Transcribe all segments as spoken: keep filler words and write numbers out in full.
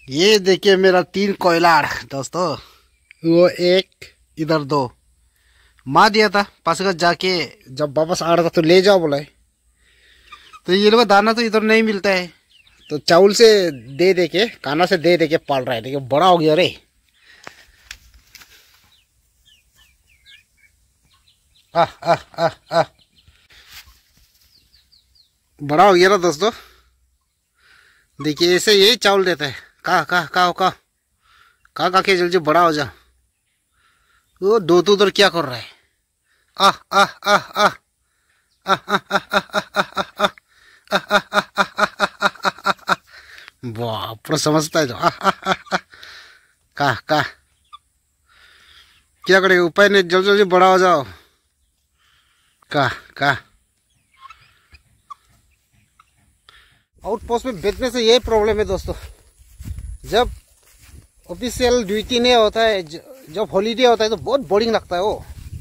ये देखिए मेरा तीन कोयलार दोस्तों। वो एक इधर दो मार दिया था पासीघाट जाके, जब वापस आ रहा था तो ले जाओ बोला है। तो ये लोग दाना तो इधर नहीं मिलता है, तो चावल से दे दे के काना से दे दे के पाल रहा है। देखिए बड़ा हो गया रे। आह आह आह आह बड़ा हो गया ना दोस्तों। देखिए ऐसे यही चावल देता है। कहा कहा कहा कहा कहा कहा के जल्दी बड़ा हो जा। वो दो तो उधर क्या कर रहा है। आह आह आह आह वाह पूरा समझता है जो। कहा कहा क्या करेगा, उपाय नहीं, जल्दी जल्दी बड़ा हो जाओ। कहा कहा आउटपोस्ट में बेचने से यही प्रॉब्लम है दोस्तों। जब ऑफिशियल ड्यूटी नहीं होता है, जब हॉलीडे होता है तो बहुत बोरिंग लगता है। वो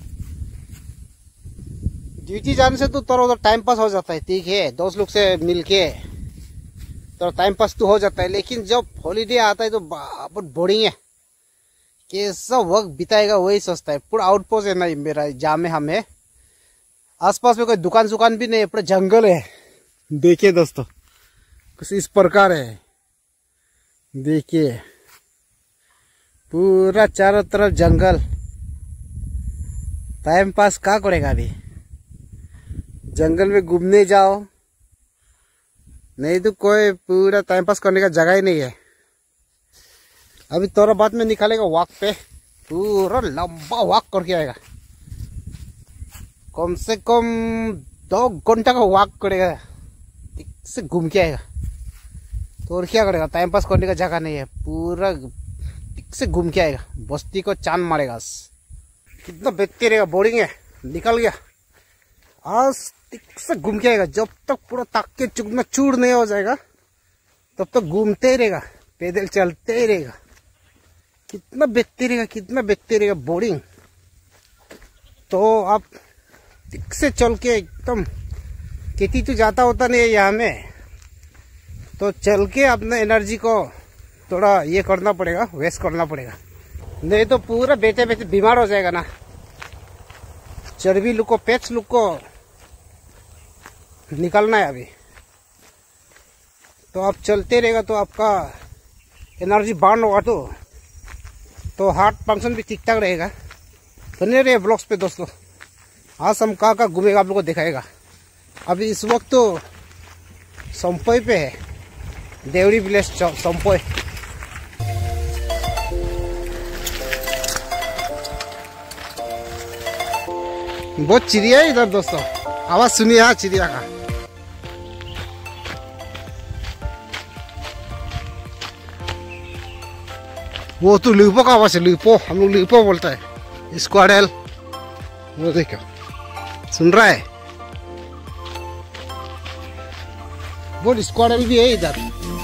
ड्यूटी जाने से तो थोड़ा उधर टाइम पास हो जाता है, ठीक है, दोस्त लोग से मिलके तो टाइम पास तो हो जाता है। लेकिन जब हॉलीडे आता है तो बहुत बोरिंग है। कैसा वक्त बिताएगा वही सोचता है। पूरा आउटपोस्ट है ना मेरा, जहाँ में हमें आसपास में कोई दुकान दुकान भी नहीं है, पूरा जंगल है। देखिए दोस्तों कुछ इस प्रकार है। देखिए पूरा चारों तरफ जंगल। टाइम पास क्या करेगा अभी, जंगल में घूमने जाओ, नहीं तो कोई पूरा टाइम पास करने का जगह ही नहीं है। अभी थोड़ा बाद में निकालेगा वॉक पे, पूरा लंबा वॉक करके आएगा। कम से कम दो घंटा का वॉक करेगा, ठीक से घूम के आएगा। तो और क्या करेगा, टाइम पास करने का जगह नहीं है, पूरा ठीक से घूम के आएगा, बस्ती को चांद मारेगा। कितना बेचते रहेगा, बोरिंग है। निकल गया आज, ठीक से घूम के आएगा। जब तक पूरा ताक के चुकना चूर नहीं हो जाएगा तब तक घूमते ही रहेगा, पैदल चलते ही रहेगा। कितना बेचते रहेगा, कितना बेचते रहेगा, बोरिंग। तो आप ठीक से चल के एकदम, खेती तो जाता होता नहीं है यहाँ में, तो चल के अपना एनर्जी को थोड़ा ये करना पड़ेगा, वेस्ट करना पड़ेगा। नहीं तो पूरा बेचे बेचे बीमार हो जाएगा ना। चर्बी लुक को, पेट्स लुक को निकलना है अभी। तो आप चलते रहेगा तो आपका एनर्जी बर्न होगा, तो तो हार्ट फंक्शन भी ठीक ठाक रहेगा। बने रहे ब्लॉग्स पे दोस्तों। आज हम कहाँ कहाँ घूमेगा आप लोग को दिखाएगा। अभी इस वक्त तो संपोई पे है, देवरी विलेज संपोई। बहुत चिड़िया है इधर दोस्तों, आवाज सुनिए हाँ चिड़िया का। वो तो लिपो का आवाज है, लिपो, हम लोग लिपो बोलता है। स्क्वाडेल, वो देखो सुन रहा है, वो स्क्वाडेल भी है इधर।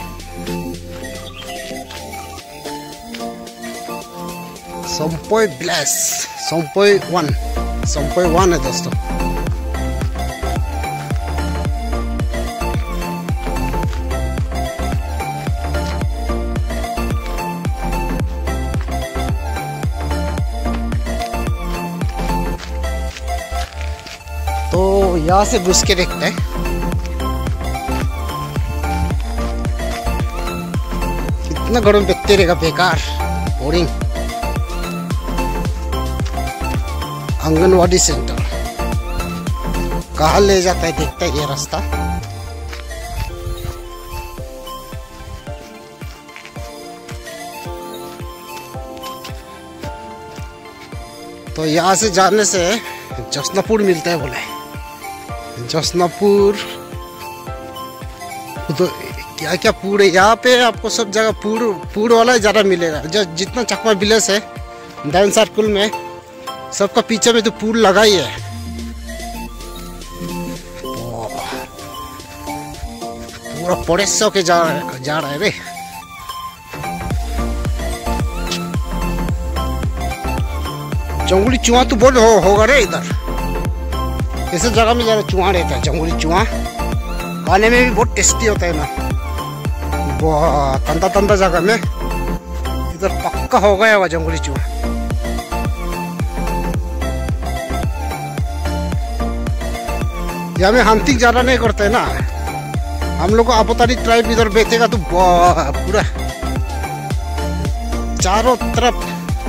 संपोई ब्लेस, संपोई वन, संपोई वन है दोस्तों। तो यहाँ से घुस के देखते हैं। कितना घरों में बेचते रहेगा, बेकार, बोरिंग। आंगनवाड़ी सेंटर कहाँ ले जाता है, देखता है ये रास्ता। तो यहाँ से जाने से जसनापुर मिलता है बोले। जसनापुर तो क्या क्या पूरे यहाँ पे आपको सब जगह पूर पूर वाला ज़्यादा मिलेगा। जो जितना चकमा विलेज है डाउन सर्कल में, सबका पीछे में तो पूल लगा ही है। पूरा पड़ोस के जा जा रहा है रे। जंगली चूहा तो बहुत हो, होगा रे इधर। ऐसे जगह में ज़्यादा चूहा रहता है, जंगली चूहा। खाने में भी बहुत टेस्टी होता है ना, वाह, तंदा तंदा जगह में इधर पक्का हो गया हुआ जंगली चूहा। यहाँ में हंटिंग ज्यादा नहीं करते ना हम लोग को। आपोतानी ट्राइब इधर बैठेगा तो पूरा चारों तरफ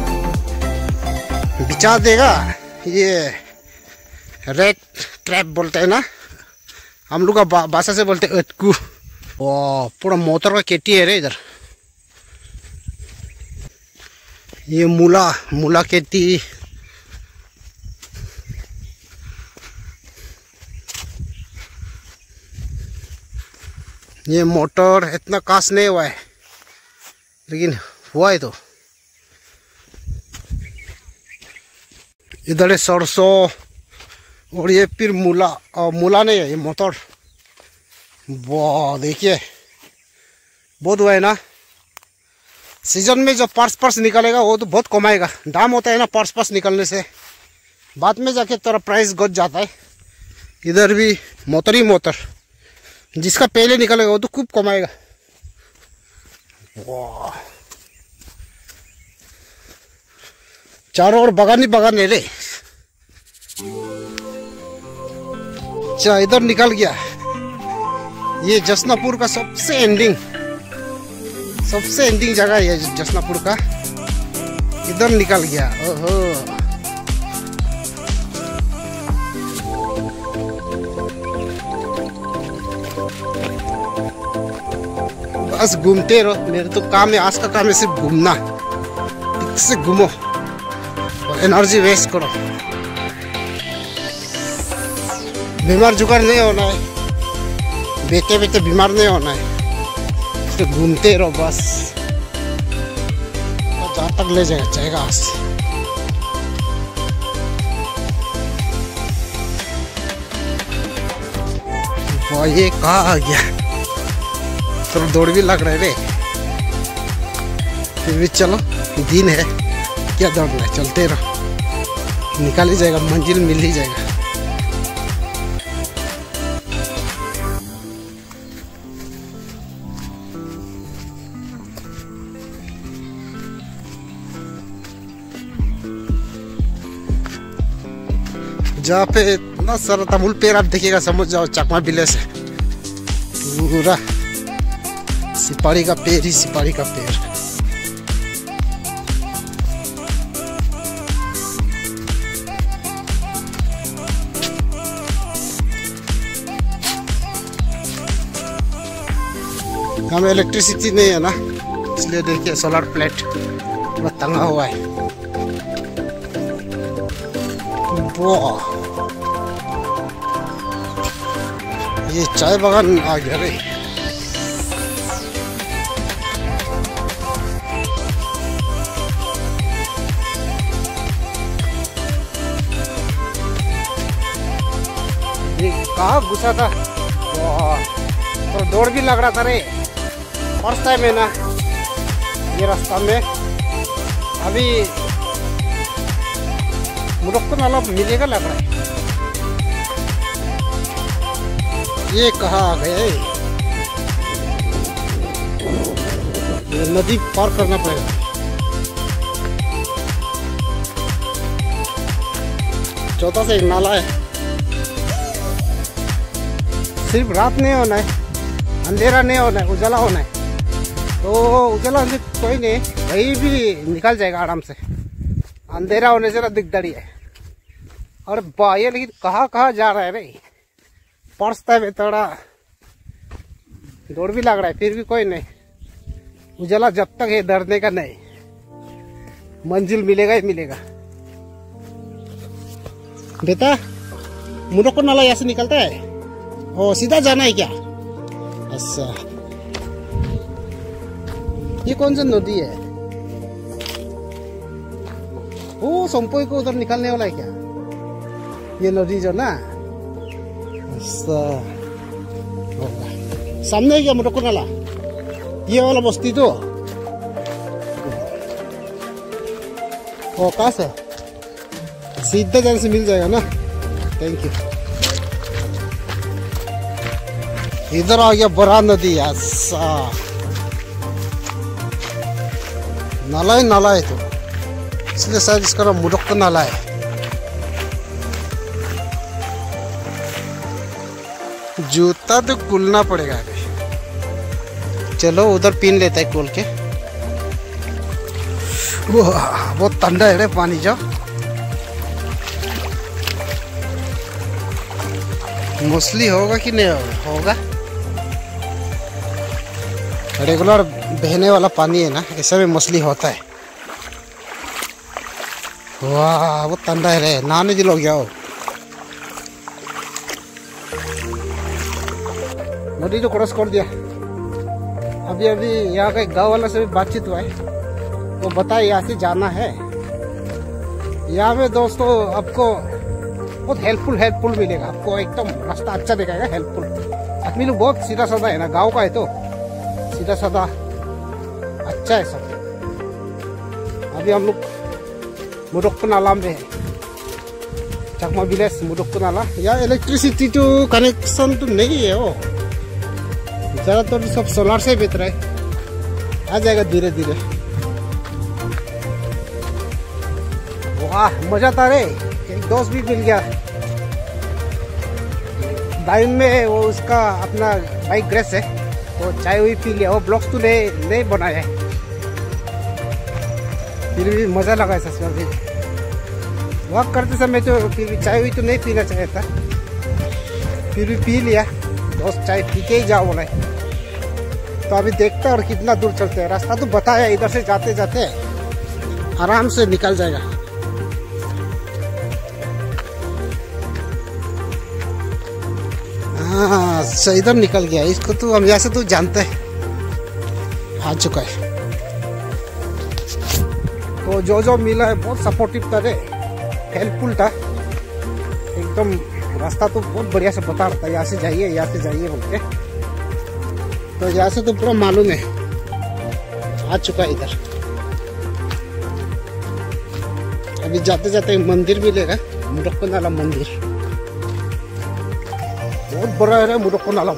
बिछा देगा। ये रेड ट्रैप बोलते हैं ना हम लोग का भाषा से बोलते हैं अटकू। वाह, पूरा मोटर का खेती है रे इधर। ये मूला मूला खेती। ये मोटर इतना कास नहीं हुआ है लेकिन हुआ है। तो इधर है सरसों और ये फिर मूला, और मूला नहीं है ये मोटर। वाह देखिए बहुत हुआ है ना। सीजन में जो पर्स पर्स निकलेगा वो तो बहुत कमाएगा। दाम होता है ना पर्स पर्स निकलने से, बाद में जाके थोड़ा प्राइस घट जाता है। इधर भी मोटर ही मोटर, जिसका पहले निकलेगा वो तो खूब कमाएगा। वाह, चारों ओर बागान ही बागान है रे। अच्छा इधर निकल गया। ये जसनापुर का सबसे एंडिंग सबसे एंडिंग जगह है जसनापुर का। इधर निकल गया। ओहो, बस घूमते रहो। मेरे तो काम है, आज का काम है सिर्फ घूमना। ठीक से घूमो और एनर्जी वेस्ट करो। बीमार जुगाड़ नहीं होना है, बेटे बेटे बीमार नहीं होना है। तो घूमते रहो बस, जहाँ तक ले जाएगा जाएगा। आज ये कहाँ आ गया? तो दौड़ भी लग रहे रे। फिर भी चलो, दिन है क्या दौड़ना है, चलते रहो। निकाल ही जाएगा, मंजिल मिल ही जाएगा। जहाँ पे इतना सारा तमुल पेड़ आप देखिएगा समझ जाओ चकमा बिले से पूरा सिपारी का पेड़ ही सिपारी का पेड़। हमें इलेक्ट्रिसिटी नहीं है ना, इसलिए देखिए सोलर प्लेट पूरा टंगा हुआ है। वाह, ये चाय बागान आ गया रे। कहाँ घुसा था। वाह, तो दौड़ भी लग रहा था रे। फर्स्ट टाइम है ना ये रास्ता में। अभी मुझको नाला मिलेगा लग रहा है। ये कहाँ आ गए? ये नदी पार करना पड़ेगा। चौथा से एक नाला है। सिर्फ रात नहीं होना है, अंधेरा नहीं होना है, उजाला होना है। तो उजाला होने कोई नहीं, कहीं भी निकल जाएगा आराम से। अंधेरा होने से ना दिकदारी है। और बाये लेकिन कहाँ कहाँ जा रहा है रे। पर्सता है थोड़ा, दौड़ भी लग रहा है, फिर भी कोई नहीं। उजाला जब तक है डरने का नहीं, मंजिल मिलेगा ही मिलेगा। बेटा मुझको नाला यहाँ से निकलता है, ओ सीधा जाना है क्या? अच्छा, ये कौन सा नदी है? ओ सोमपोई को उधर निकलने वाला है क्या ये नदी जो ना? अच्छा, सामने है क्या मुझको नाला? ये वाला बस्ती तो ओ कहाँ से? सीधा जाने से मिल जाएगा ना। Thank you. इधर आ गया बड़ा नदी। अच्छा, नाला ही नाला है, तो इसलिए शायद इसका नाम मुडक्को नाला है। जूता तो कुलना पड़ेगा अभी। चलो उधर पीन लेता है खोल के। बहुत ठंडा है रे पानी जो। मछली होगा कि नहीं होगा? रेगुलर बहने वाला पानी है ना, ऐसा में मछली होता है। वाह बहुत ठंडा है रे, नहाने दिल हो गया हो। नदी तो क्रॉस कर दिया। अभी अभी यहाँ का गांव वाला से भी बातचीत हुआ है, वो बताए यहाँ से जाना है। यहाँ में दोस्तों आपको बहुत हेल्पफुल हेल्पफुल मिलेगा, आपको एकदम रास्ता अच्छा दिखाएगा, हेल्पफुल। आदमी लोग बहुत सीधा साधा है ना, गांव का है तो सीधा साधा अच्छा है सब। अभी हम लोग मुडक्को नाला में है, चकमा विलेज मुडक्को नाला। यहाँ इलेक्ट्रिसिटी तो कनेक्शन तो नहीं है, वो ज़्यादातर तो सब सोलर से बेच रहा है, आ जाएगा धीरे धीरे। वाह मजा था रे, एक दोस्त भी मिल गया। दाइन में वो उसका अपना बाइक ग्रेस है, तो चाय हुई पी लिया। वो ब्लॉग्स तो नहीं नहीं बनाया है, फिर भी मजा लगा है सच में। वॉक करते समय तो फिर भी चाय हुई तो नहीं पीना चाहिए था, फिर भी पी लिया। दोस्त चाय पी के ही जाओ बोला है। तो अभी देखते हैं और कितना दूर चलते हैं। रास्ता तो बताया, इधर से जाते जाते आराम से निकल जाएगा। हाँ अच्छा इधर निकल गया, इसको तो हम यहाँ से तो जानते हैं, आ चुका है। तो जो जो मिला है बहुत सपोर्टिव था रे, हेल्पफुल था एकदम। रास्ता तो बहुत बढ़िया से बता रहा था, यहाँ से जाइए यहाँ से जाइए बोल के। तो यहाँ से तो पूरा मालूम है, आ चुका है इधर। अभी जाते जाते मंदिर मिलेगा, मुडक्को नाला मंदिर। बहुत बड़ा है मुडक्को नाला।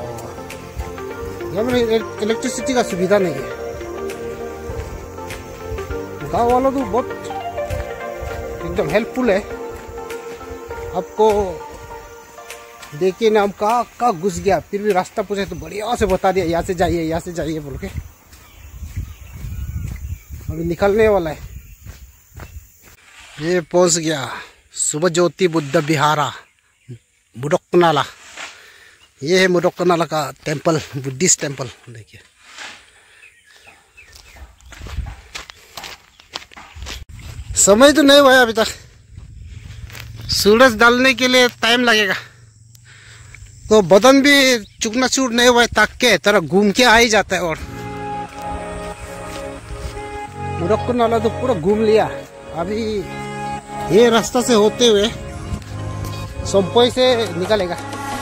यहाँ में इलेक्ट्रिसिटी का सुविधा नहीं है। गांव वालों तो बहुत एकदम हेल्पफुल है। आपको देखिए ना, हम कहाँ कहाँ घुस गया, फिर भी रास्ता पूछे तो बढ़िया से बता दिया, यहाँ से जाइए यहाँ से जाइए बोल के। अभी निकलने वाला है। ये पहुंच गया सुबह ज्योति बुद्ध विहारा मुडक्को नाला। ये है मुडक्को नाला का टेम्पल, बुद्धिस्ट टेम्पल। देखिए समय तो नहीं हुआ अभी तक, सूरज डालने के लिए टाइम लगेगा। तो बदन भी चुकना चूर नहीं हुआ, ताक के तरह घूम के आ ही जाता है। और मुडक्को नाला तो पूरा घूम लिया। अभी ये रास्ता से होते हुए सोमपोई से निकलेगा।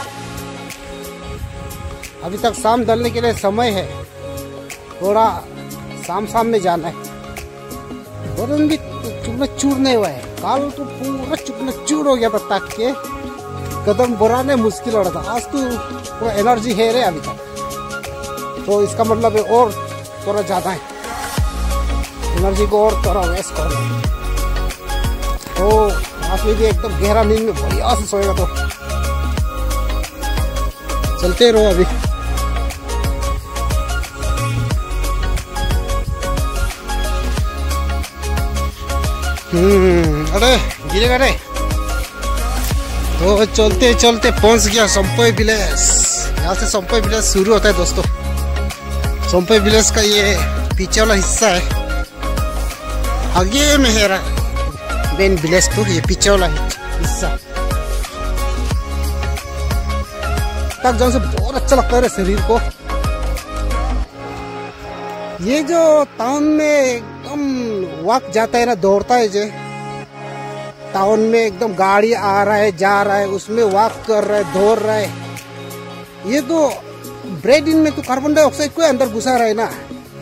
अभी तक शाम ढलने के लिए समय है, थोड़ा शाम शाम में जाना है। बदन भी चुकना चूर नहीं हुआ है, काल तो पूरा चुकना चूर हो गया था, ताक के कदम बढ़ाने मुश्किल हो रहा था। आज तो पूरा एनर्जी है रे अभी तक, तो इसका मतलब है और थोड़ा ज़्यादा है एनर्जी को, और थोड़ा वेस्ट करना है। तो आज भी एकदम गहरा नींद में बढ़िया से सोएगा। तो चलते रहो अभी। हम्म अरे गिरेगा रे। तो चलते चलते पहुंच गया सोमपोई विलेज। यहाँ से सोमपोई विलेज शुरू होता है दोस्तों। सोमपोई विलेज का ये पीछे वाला हिस्सा है, आगे में है मेन विलेज। तो ये पीछे वाला हिस्सा तक जाने से बहुत अच्छा लगता है शरीर को। ये जो टाउन में एकदम वॉक जाता है ना, दौड़ता है जो टाउन में, एकदम गाड़ी आ रहा है जा रहा है, उसमें वॉक कर रहा है दौड़ रहा है। ये तो ब्रेड इन में तो कार्बन डाइऑक्साइड को अंदर घुसा रहा है ना।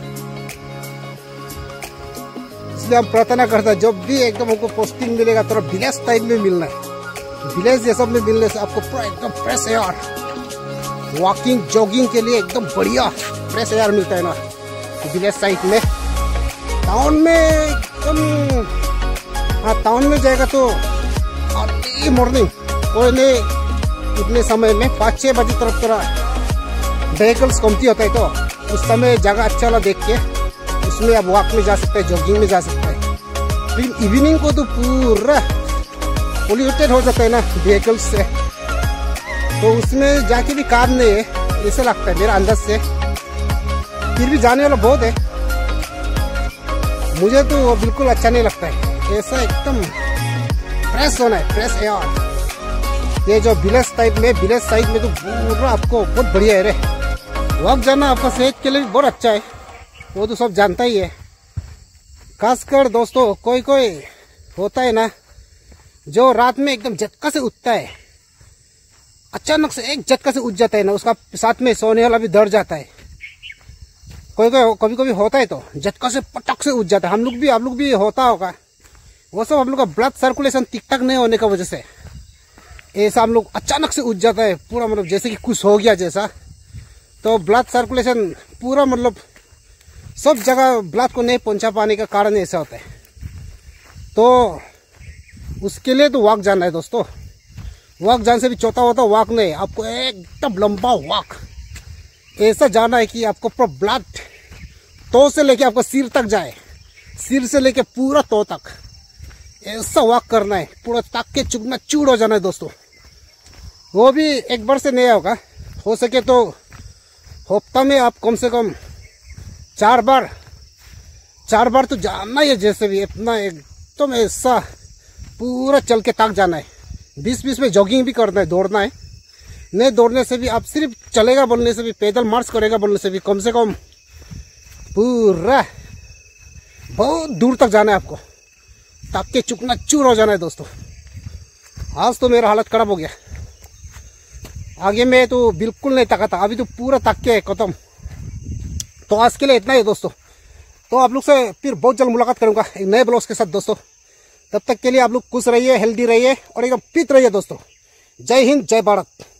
इसलिए हम प्रार्थना करते हैं जब भी एकदम हमको पोस्टिंग मिलेगा थोड़ा विलेज टाइप में मिलना है। विलेज ये सब में मिलने से आपको पूरा एकदम फ्रेश एयर, वॉकिंग जॉगिंग के लिए एकदम बढ़िया फ्रेश एयर मिलता है ना विलेज साइड में। टाउन में एकदम, हाँ टाउन में जाएगा तो अर्ली मॉर्निंग कोई नहीं, इतने समय में पाँच छः बजे तरफ थोड़ा व्हीकल्स कमती होता है, तो उस समय जगह अच्छा वाला देख के उसमें आप वॉक में जा सकते हैं, जॉगिंग में जा सकते हैं। लेकिन इवनिंग को तो पूरा पोल्यूटेड हो जाता है ना व्हीकल्स से, तो उसमें जाके भी काम नहीं है ऐसा लगता है मेरा अंदाज से। फिर भी जाने वाला बहुत है, मुझे तो बिल्कुल अच्छा नहीं लगता है ऐसा। एकदम फ्रेश होना है, फ्रेश एयर। ये जो विलेज टाइप में, विलेज साइड में तो पूरा आपको बहुत बढ़िया है रे। वॉक जाना आपका सेहत के लिए भी बहुत अच्छा है, वो तो सब जानता ही है। खासकर दोस्तों कोई कोई होता है ना जो रात में एकदम झटका से उठता है, अचानक से एक झटका से उठ जाता है ना, उसका साथ में सोने वाला भी डर जाता है। कोई कोई कभी कभी होता है तो झटका से पटक से उठ जाता है। हम लोग भी, आप लोग भी होता होगा वो सब। हम लोग का ब्लड सर्कुलेशन ठीक ठाक नहीं होने का वजह से ऐसा हम लोग अचानक से उठ जाता है पूरा, मतलब जैसे कि कुछ हो गया जैसा। तो ब्लड सर्कुलेशन पूरा मतलब सब जगह ब्लड को नहीं पहुंचा पाने का कारण ऐसा होता है। तो उसके लिए तो वॉक जाना है दोस्तों। वॉक जाने से भी चौथा होता वॉक नहीं, आपको एकदम लंबा वॉक ऐसा जाना है कि आपको पूरा ब्लड तो से लेके आपको सिर तक जाए, सिर से लेके पूरा तो तक ऐसा वॉक करना है, पूरा तक के चुकना चूड़ हो जाना है दोस्तों। वो भी एक बार से नहीं होगा, हो सके तो हफ्ता में आप कम से कम चार बार चार बार तो जाना ही है, जैसे भी इतना एकदम ऐसा पूरा चल के तक जाना है। बीच बीच में जॉगिंग भी करना है, दौड़ना है। नहीं दौड़ने से भी, आप सिर्फ चलेगा बोलने से भी, पैदल मार्च करेगा बोलने से भी कम से कम पूरा बहुत दूर तक जाना है आपको, तक के चुकना चूर हो जाना है दोस्तों। आज तो मेरा हालत खराब हो गया, आगे मैं तो बिल्कुल नहीं तका था, अभी तो पूरा तक के खत्म। तो आज के लिए इतना ही दोस्तों। तो आप लोग से फिर बहुत जल्द मुलाकात करूंगा एक नए ब्लॉग्स के साथ दोस्तों। तब तक के लिए आप लोग खुश रहिए, हेल्दी रहिए और एकदम फिट रहिए दोस्तों। जय हिंद, जय भारत।